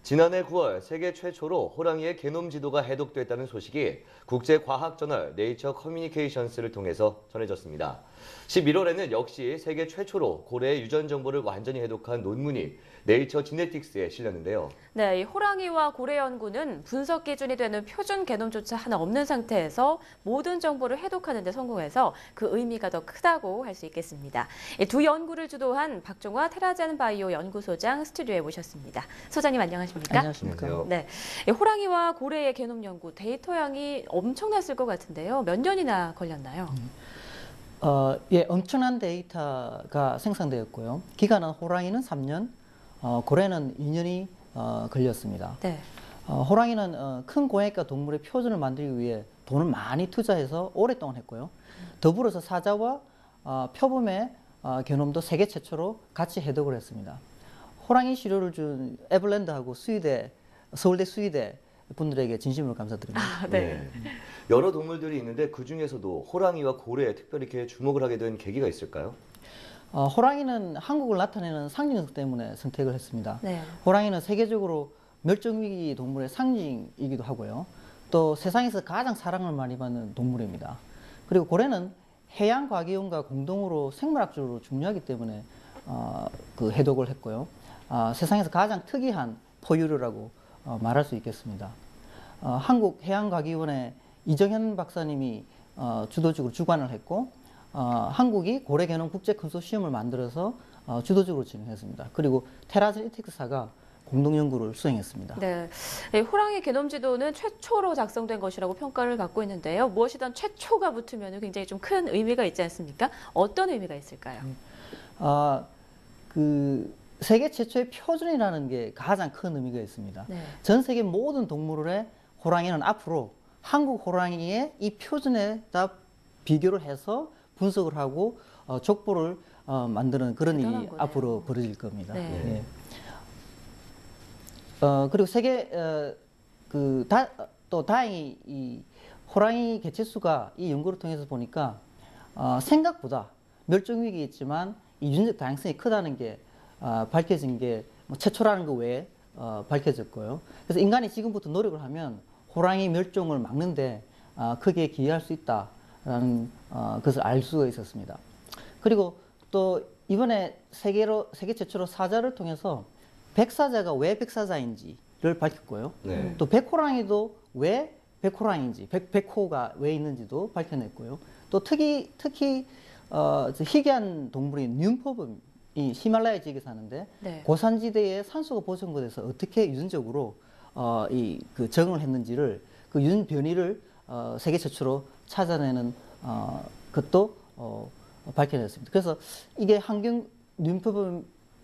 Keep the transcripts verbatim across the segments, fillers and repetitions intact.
지난해 구월 세계 최초로 호랑이의 게놈 지도가 해독됐다는 소식이 국제과학저널 네이처 커뮤니케이션스를 통해서 전해졌습니다. 십일월에는 역시 세계 최초로 고래의 유전 정보를 완전히 해독한 논문이 네이처 지네틱스에 실렸는데요. 네, 이 호랑이와 고래 연구는 분석 기준이 되는 표준 게놈조차 하나 없는 상태에서 모든 정보를 해독하는 데 성공해서 그 의미가 더 크다고 할 수 있겠습니다. 두 연구를 주도한 박종화 테라젠 바이오 연구소장 스튜디오에 모셨습니다. 소장님 안녕하십니까? 안녕하십니까? 네, 호랑이와 고래의 게놈 연구 데이터량이 엄청났을 것 같은데요. 몇 년이나 걸렸나요? 음. 어, 예, 엄청난 데이터가 생성되었고요. 기간은 호랑이는 삼 년, 어, 고래는 이 년이 어, 걸렸습니다. 네. 어, 호랑이는 어, 큰 고양이과 동물의 표준을 만들기 위해 돈을 많이 투자해서 오랫동안 했고요. 더불어서 사자와 어, 표범의 어, 게놈도 세계 최초로 같이 해독을 했습니다. 호랑이 시료를 준 에버랜드하고 수의대, 서울대 수의대 분들에게 진심으로 감사드립니다. 아, 네. 네. 여러 동물들이 있는데 그중에서도 호랑이와 고래에 특별히 이렇게 주목을 하게 된 계기가 있을까요? 어, 호랑이는 한국을 나타내는 상징성 때문에 선택을 했습니다. 네. 호랑이는 세계적으로 멸종위기 동물의 상징이기도 하고요. 또 세상에서 가장 사랑을 많이 받는 동물입니다. 그리고 고래는 해양 과기원과 공동으로 생물학적으로 중요하기 때문에 어, 그 해독을 했고요. 어, 세상에서 가장 특이한 포유류라고 어, 말할 수 있겠습니다. 어, 한국해양과기원의 이정현 박사님이 어, 주도적으로 주관을 했고 어, 한국이 고래게놈 국제 컨소시엄을 만들어서 어, 주도적으로 진행했습니다. 그리고 테라젠 이텍스사가 공동 연구를 수행했습니다. 네, 호랑이 게놈 지도는 최초로 작성된 것이라고 평가를 받고 있는데요. 무엇이든 최초가 붙으면 굉장히 좀 큰 의미가 있지 않습니까? 어떤 의미가 있을까요? 아, 그 세계 최초의 표준이라는 게 가장 큰 의미가 있습니다. 네. 전 세계 모든 동물의 호랑이는 앞으로 한국 호랑이의 이 표준에다 비교를 해서 분석을 하고 어, 족보를 어, 만드는 그런 일이 거네요. 앞으로 벌어질 겁니다. 네. 네. 어, 그리고 세계 어, 그 다, 또 다행히 이 호랑이 개체수가 이 연구를 통해서 보니까 어, 생각보다 멸종 위기에 있지만 이 유전적 다양성이 크다는 게 어, 밝혀진 게 뭐 최초라는 거 외에 어, 밝혀졌고요. 그래서 인간이 지금부터 노력을 하면 호랑이 멸종을 막는데 어, 크게 기여할 수 있다라는 어, 것을 알 수가 있었습니다. 그리고 또 이번에 세계로 세계 최초로 사자를 통해서 백사자가 왜 백사자인지를 밝혔고요. 네. 또 백호랑이도 왜 백호랑인지, 백, 백호가 왜 있는지도 밝혀냈고요. 또 특히 특히 어, 희귀한 동물인 뉴포범이 히말라야 지역에 사는데 네. 고산지대에 산소가 보존돼서 어떻게 유전적으로 어, 이, 그 적응을 했는지를 그 유전 변이를 어, 세계 최초로 찾아내는 어, 것도 어, 밝혀냈습니다. 그래서 이게 환경 뉴포범의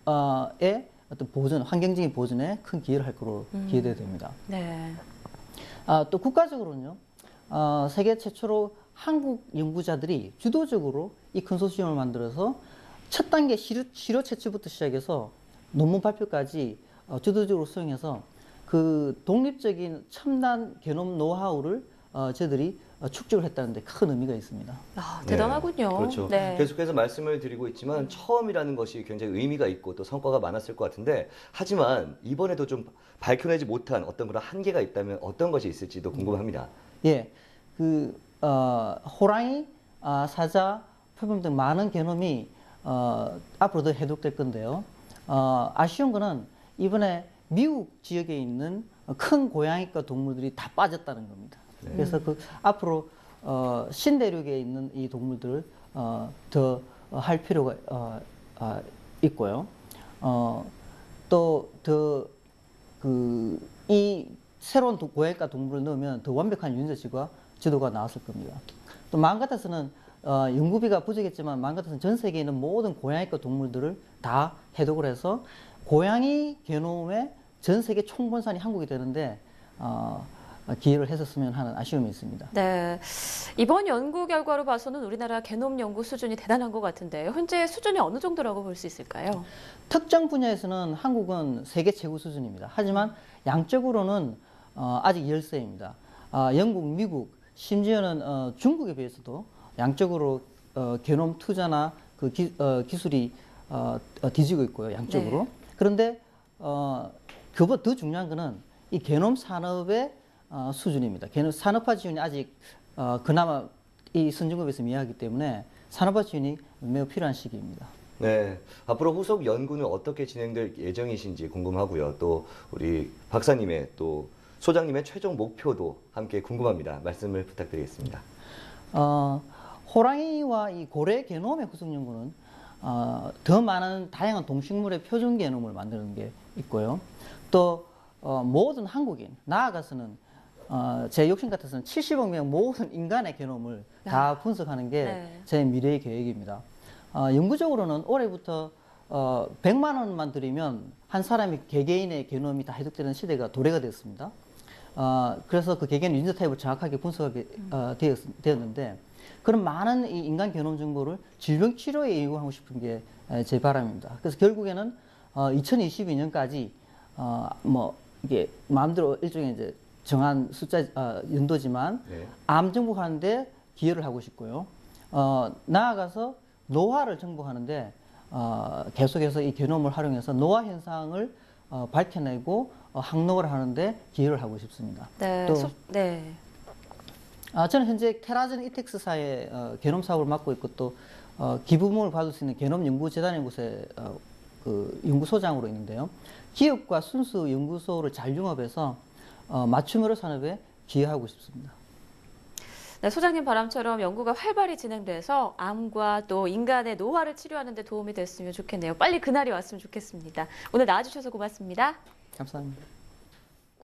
어떤 보존, 환경적인 보존에 큰 기여를 할 거로 음. 기대가 됩니다. 네. 아, 또 국가적으로는요, 어, 세계 최초로 한국 연구자들이 주도적으로 이 컨소시엄을 만들어서 첫 단계 시료, 시료 채취부터 시작해서 논문 발표까지 어, 주도적으로 수행해서 그 독립적인 첨단 게놈 노하우를 어, 저희들이 어, 축적을 했다는 데 큰 의미가 있습니다. 아, 대단하군요. 네, 그렇죠. 네. 계속해서 말씀을 드리고 있지만 처음이라는 것이 굉장히 의미가 있고 또 성과가 많았을 것 같은데 하지만 이번에도 좀 밝혀내지 못한 어떤 그런 한계가 있다면 어떤 것이 있을지도 궁금합니다. 예, 그 어, 호랑이, 아, 사자, 표범 등 많은 게놈이 어, 앞으로도 해독될 건데요. 어, 아쉬운 거는 이번에 미국 지역에 있는 큰 고양이과 동물들이 다 빠졌다는 겁니다. 네. 그래서 그 앞으로 어, 신대륙에 있는 이 동물들을 어, 더 할 필요가 어, 어, 있고요. 어, 또 더 그 이 새로운 도, 고양이과 동물을 넣으면 더 완벽한 유전자 지도가, 지도가 나왔을 겁니다. 또 마음 같아서는 어, 연구비가 부족했지만 마음 같아서는 전 세계에 있는 모든 고양이과 동물들을 다 해독을 해서 고양이 게놈의 전 세계 총본산이 한국이 되는데 어, 기여를 했었으면 하는 아쉬움이 있습니다. 네, 이번 연구 결과로 봐서는 우리나라 게놈 연구 수준이 대단한 것 같은데 현재 수준이 어느 정도라고 볼 수 있을까요? 특정 분야에서는 한국은 세계 최고 수준입니다. 하지만 양적으로는 어, 아직 열세입니다. 어, 영국, 미국, 심지어는 어, 중국에 비해서도 양적으로 어, 게놈 투자나 그 기, 어, 기술이 어, 어, 뒤지고 있고요. 양적으로. 네. 그런데 어, 그보다 더 중요한 거는 이 게놈 산업의 어, 수준입니다. 게놈 산업화 지원이 아직 어, 그나마 이 선진국에서 미약하기 때문에 산업화 지원이 매우 필요한 시기입니다. 네, 앞으로 후속 연구는 어떻게 진행될 예정이신지 궁금하고요. 또 우리 박사님의 또 소장님의 최종 목표도 함께 궁금합니다. 말씀을 부탁드리겠습니다. 어, 호랑이와 이 고래 게놈의 후속 연구는 어, 더 많은 다양한 동식물의 표준 게놈을 만드는 게 있고요. 또 어, 모든 한국인, 나아가서는 어, 제 욕심 같아서는 칠십억 명 모든 인간의 게놈을 다 분석하는 게 제 네. 미래의 계획입니다. 어, 영구적으로는 올해부터 어, 백만 원만 들이면 한 사람이 개개인의 게놈이 다 해독되는 시대가 도래가 되었습니다. 어, 그래서 그 개개인 유전자 타입을 정확하게 분석하게 어, 되었, 되었는데 그런 많은 이 인간 게놈 정보를 질병 치료에 이용하고 싶은 게 제 바람입니다. 그래서 결국에는 어, 이천이십이 년까지 어, 뭐 이게 마음대로 일종의 이제 정한 숫자 어, 연도지만 네. 암 정복하는데 기여를 하고 싶고요. 어, 나아가서 노화를 정복하는데 어, 계속해서 이 게놈을 활용해서 노화 현상을 어, 밝혀내고 어, 항노를 하는데 기여를 하고 싶습니다. 네. 또 소, 네. 아, 저는 현재 테라젠 이텍스사의 어, 게놈 사업을 맡고 있고 또 어, 기부금을 받을 수 있는 게놈 연구재단의 곳에 어, 그 연구소장으로 있는데요. 기업과 순수 연구소를 잘 융합해서 어, 맞춤 의료 산업에 기여하고 싶습니다. 네, 소장님 바람처럼 연구가 활발히 진행돼서 암과 또 인간의 노화를 치료하는 데 도움이 됐으면 좋겠네요. 빨리 그날이 왔으면 좋겠습니다. 오늘 나와주셔서 고맙습니다. 감사합니다.